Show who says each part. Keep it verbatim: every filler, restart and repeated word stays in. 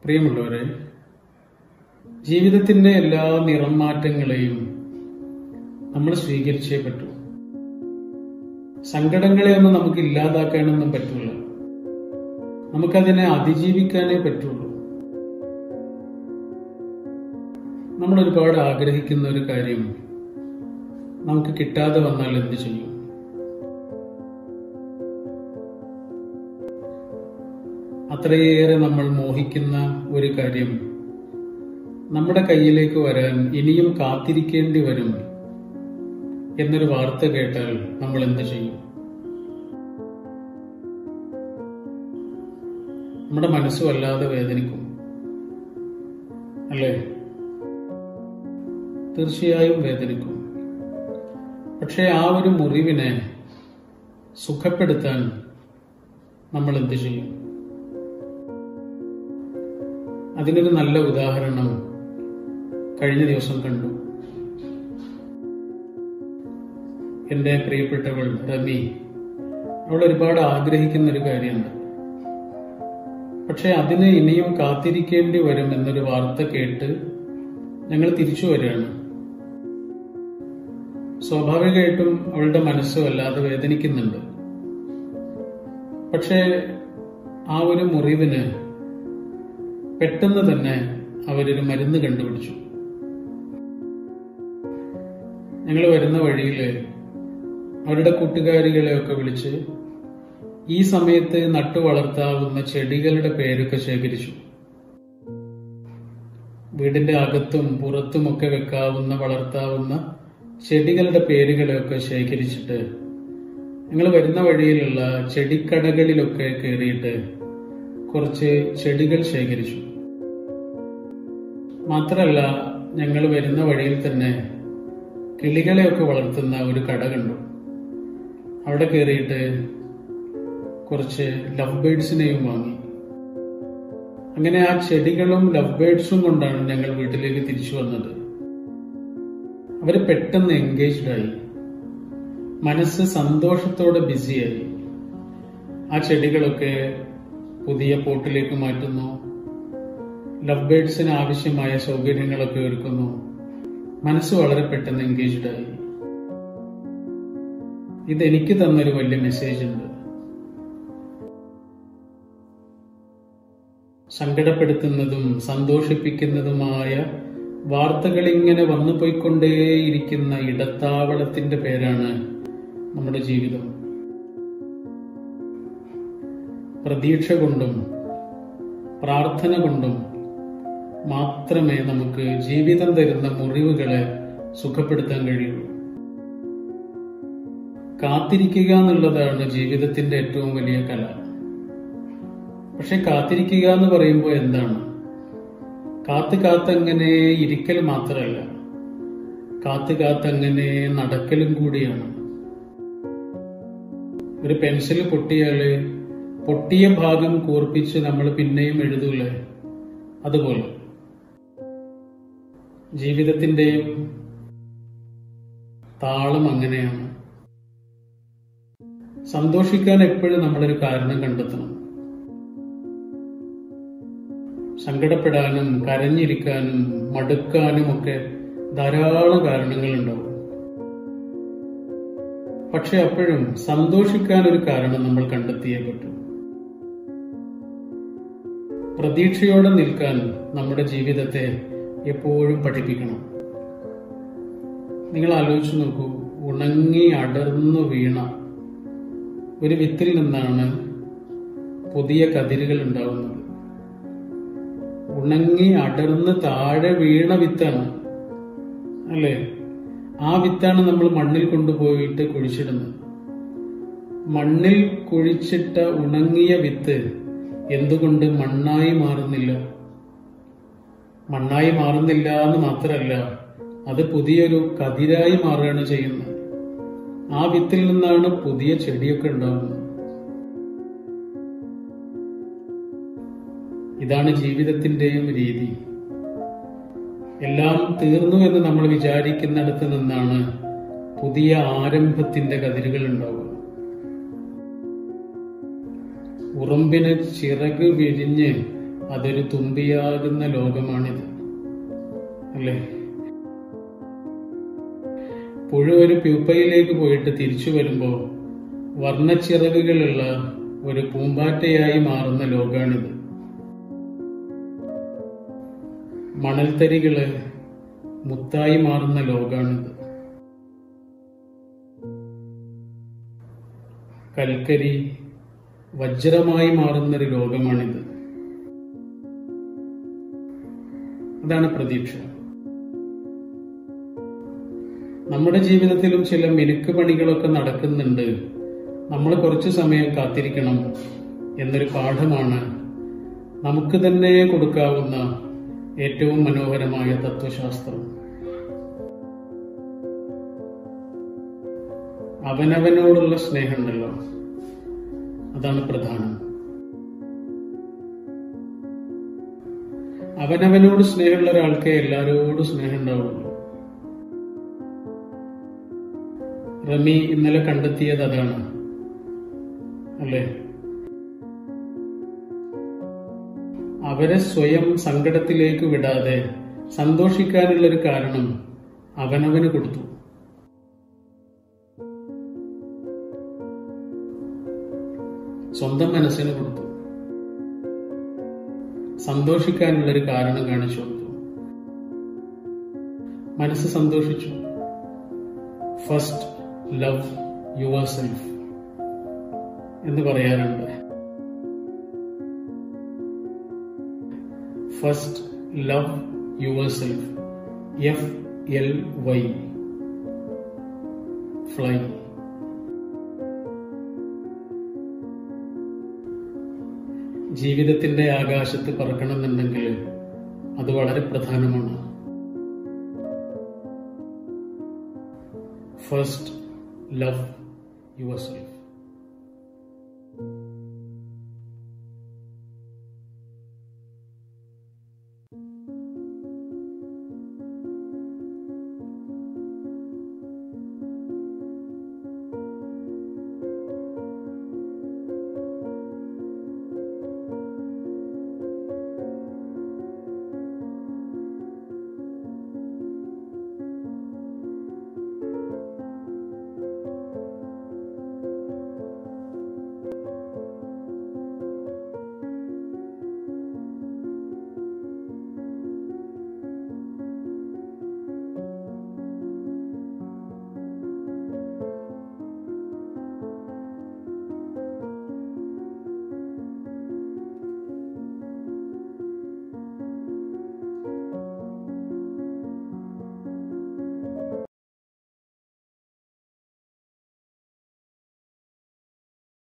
Speaker 1: പ്രിയമുള്ളവരെ, ജീവിതത്തിന്റെ എല്ലാ നിറം മാറ്റങ്ങളെയും നമ്മൾ സ്വീകരിച്ചേ പറ്റൂ. സങ്കടങ്ങളെ ഒന്നും നമുക്ക് ഇല്ലാതാക്കാനൊന്നും പറ്റില്ല. നമുക്കതിനെ അതിജീവിക്കാനേ പറ്റുള്ളൂ. നമ്മൾ ഒരുപാട് ആഗ്രഹിക്കുന്ന ഒരു കാര്യം നമുക്ക് കിട്ടാതെ വന്നാൽ എന്ത് ചെയ്യും? അത്രയേറെ നമ്മൾ മോഹിക്കുന്ന ഒരു കാര്യം നമ്മുടെ കയ്യിലേക്ക് വരാൻ ഇനിയും കാത്തിരിക്കേണ്ടി വരും എന്നൊരു വാർത്ത കേട്ടാൽ നമ്മൾ എന്ത് ചെയ്യും? നമ്മുടെ മനസ്സ് വല്ലാതെ വേദനിക്കും, അല്ലേ? തീർച്ചയായും വേദനിക്കും. പക്ഷെ ആ ഒരു മുറിവിനെ സുഖപ്പെടുത്താൻ നമ്മൾ എന്ത് ചെയ്യും? അതിനൊരു നല്ല ഉദാഹരണം കഴിഞ്ഞ ദിവസം കണ്ടു. എന്റെ പ്രിയപ്പെട്ടവൾ റമി, അവൾ ഒരുപാട് ആഗ്രഹിക്കുന്ന ഒരു കാര്യമുണ്ട്. പക്ഷെ അതിന് ഇനിയും കാത്തിരിക്കേണ്ടി വരും എന്നൊരു വാർത്ത കേട്ട് ഞങ്ങൾ തിരിച്ചു വരികയാണ്. സ്വാഭാവികമായിട്ടും അവളുടെ മനസ്സ് വല്ലാതെ വേദനിക്കുന്നുണ്ട്. പക്ഷെ ആ ഒരു മുറിവിന് പെട്ടെന്ന് തന്നെ അവരൊരു മരുന്ന് കണ്ടുപിടിച്ചു. ഞങ്ങൾ വരുന്ന വഴിയില് അവരുടെ കൂട്ടുകാരികളെയൊക്കെ വിളിച്ച് ഈ സമയത്ത് നട്ടു വളർത്താവുന്ന ചെടികളുടെ പേരൊക്കെ ശേഖരിച്ചു. വീടിന്റെ അകത്തും പുറത്തുമൊക്കെ വെക്കാവുന്ന വളർത്താവുന്ന ചെടികളുടെ പേരുകളെയൊക്കെ ശേഖരിച്ചിട്ട് ഞങ്ങൾ വരുന്ന വഴിയിലുള്ള ചെടിക്കടകളിലൊക്കെ കയറിയിട്ട് കുറച്ച് ചെടികൾ ശേഖരിച്ചു. മാത്രമല്ല, ഞങ്ങൾ വരുന്ന വഴിയിൽ തന്നെ കിളികളെയൊക്കെ വളർത്തുന്ന ഒരു കട കണ്ടു. അവിടെ കയറിയിട്ട് കുറച്ച് ലവ് ബേഡ്സിനെയും വാങ്ങി. അങ്ങനെ ആ ചെടികളും ലവ് ബേഡ്സും കൊണ്ടാണ് ഞങ്ങൾ വീട്ടിലേക്ക് തിരിച്ചു വന്നത്. അവര് പെട്ടെന്ന് എൻഗേജ്ഡ് ആയി, മനസ്സ് സന്തോഷത്തോടെ ബിസിയായി. ആ ചെടികളൊക്കെ പുതിയ പോട്ടിലേക്ക് മാറ്റുന്നു, ലവ് ബേഡ്സിന് ആവശ്യമായ സൗകര്യങ്ങളൊക്കെ ഒരുക്കുന്നു. മനസ്സ് വളരെ പെട്ടെന്ന് എൻഗേജ്ഡ് ആയി. ഇതെനിക്ക് തന്നൊരു വലിയ മെസ്സേജ് ഉണ്ട്. സങ്കടപ്പെടുത്തുന്നതും സന്തോഷിപ്പിക്കുന്നതുമായ വാർത്തകൾ ഇങ്ങനെ വന്നു പോയിക്കൊണ്ടേയിരിക്കുന്ന ഇടത്താവളത്തിന്റെ പേരാണ് നമ്മുടെ ജീവിതം. പ്രതീക്ഷ കൊണ്ടും പ്രാർത്ഥന കൊണ്ടും മാത്രമേ നമുക്ക് ജീവിതം തരുന്ന മുറിവുകളെ സുഖപ്പെടുത്താൻ കഴിയുള്ളൂ. കാത്തിരിക്കുക എന്നുള്ളതാണ് ജീവിതത്തിന്റെ ഏറ്റവും വലിയ കല. പക്ഷെ കാത്തിരിക്കുക എന്ന് പറയുമ്പോൾ എന്താണ്? കാത്ത് കാത്തങ്ങനെ ഇരിക്കൽ മാത്രമല്ല, കാത്ത് കാത്തങ്ങനെ നടക്കലും കൂടിയാണ്. ഒരു പെൻസിൽ പൊട്ടിയാല് പൊട്ടിയ ഭാഗം കൂർപ്പിച്ച് നമ്മൾ പിന്നെയും എഴുതൂലേ? അതുപോലെ ജീവിതത്തിന്റെയും താളം അങ്ങനെയാണ്. സന്തോഷിക്കാൻ എപ്പോഴും നമ്മളൊരു കാരണം കണ്ടെത്തണം. സങ്കടപ്പെടാനും കരഞ്ഞിരിക്കാനും മടുക്കാനും ഒക്കെ ധാരാളം കാരണങ്ങളുണ്ടാവും. പക്ഷെ അപ്പോഴും സന്തോഷിക്കാൻ ഒരു കാരണം നമ്മൾ കണ്ടെത്തിയേ പറ്റൂ. പ്രതീക്ഷയോടെ നിൽക്കാൻ നമ്മുടെ ജീവിതത്തെ എപ്പോഴും പഠിപ്പിക്കണം. നിങ്ങൾ ആലോചിച്ചു നോക്കൂ, ഉണങ്ങി അടർന്നു വീണ ഒരു വിത്തിൽ നിന്നാണ് പുതിയ കതിരുകൾ ഉണ്ടാവുന്നത്. ഉണങ്ങി അടർന്ന് താഴെ വീണ വിത്താണ്, അല്ലേ? ആ വിത്താണ് നമ്മൾ മണ്ണിൽ കൊണ്ടുപോയിട്ട് കുഴിച്ചിടുന്നത്. മണ്ണിൽ കുഴിച്ചിട്ട ഉണങ്ങിയ വിത്ത് എന്തുകൊണ്ട് മണ്ണായി മാറുന്നില്ല? മണ്ണായി മാറുന്നില്ല എന്ന് മാത്രമല്ല, അത് പുതിയൊരു കതിരായി മാറുകയാണ് ചെയ്യുന്നത്. ആ വിത്തിൽ നിന്നാണ് പുതിയ ചെടിയൊക്കെ ഉണ്ടാകുന്നത്. ഇതാണ് ജീവിതത്തിന്റെയും രീതി. എല്ലാം തീർന്നു എന്ന് നമ്മൾ വിചാരിക്കുന്നിടത്ത് നിന്നാണ് പുതിയ ആരംഭത്തിന്റെ കതിരുകൾ ഉണ്ടാവുക. ഉറുമ്പിന് ചിറക് വിരിഞ്ഞ് അതൊരു തുമ്പിയാകുന്ന ലോകമാണിത്, അല്ലേ? പുഴു ഒരു പ്യൂപ്പയിലേക്ക് പോയിട്ട് തിരിച്ചു വരുമ്പോൾ വർണ്ണച്ചിറകുകളുള്ള ഒരു പൂമ്പാറ്റയായി മാറുന്ന ലോകമാണിത്. മണൽത്തരികള് മുത്തായി മാറുന്ന ലോകമാണിത്. കൽക്കരി വജ്രമായി മാറുന്നൊരു ലോകമാണിത്. അതാണ് പ്രതീക്ഷ. നമ്മുടെ ജീവിതത്തിലും ചില മിനുക്ക് പണികളൊക്കെ നടക്കുന്നുണ്ട്. നമ്മൾ കുറച്ചു സമയം കാത്തിരിക്കണം എന്നൊരു പാഠമാണ് നമുക്ക് തന്നെ കൊടുക്കാവുന്ന ഏറ്റവും മനോഹരമായ തത്വശാസ്ത്രം. അവനവനോടുള്ള സ്നേഹമുണ്ടല്ലോ, അതാണ് പ്രധാനം. അവനവനോട് സ്നേഹമുള്ള ഒരാൾക്ക് എല്ലാവരോടും സ്നേഹം ഉണ്ടാവുള്ളൂ. റമി ഇന്നലെ കണ്ടെത്തിയത് അതാണ്, അല്ലേ? അവരെ സ്വയം സങ്കടത്തിലേക്ക് വിടാതെ സന്തോഷിക്കാനുള്ളൊരു കാരണം അവനവന് കൊടുത്തു. സ്വന്തം മനസ്സിന് കൊടുത്തു. സന്തോഷിക്കാനുള്ളൊരു കാരണം കാണിച്ചു കൊടുത്തു. മനസ്സ് സന്തോഷിച്ചു. ഫസ്റ്റ് ലവ് യുവർ സെൽഫ് എന്ന് പറയാറുണ്ട്. First love your self. F L Y, fly. ജീവിതത്തിന്റെ ആകാശത്ത് പറക്കണമെന്നുണ്ടെങ്കിൽ അത് വളരെ പ്രധാനമാണ്. First love your self.